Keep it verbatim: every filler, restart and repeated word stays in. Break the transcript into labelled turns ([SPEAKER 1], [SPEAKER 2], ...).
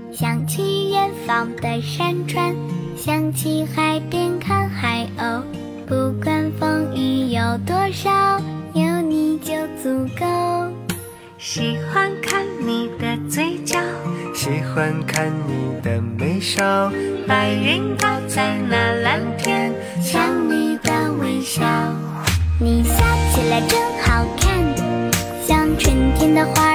[SPEAKER 1] 想起远方的山川，想起海边看海鸥。不管风雨有多少，有你就足够。
[SPEAKER 2] 喜欢看你的嘴角，
[SPEAKER 3] 喜欢看你的眉梢，
[SPEAKER 2] 白云挂在那蓝天，
[SPEAKER 1] 像你的微笑。你笑起来真好看，像春天的花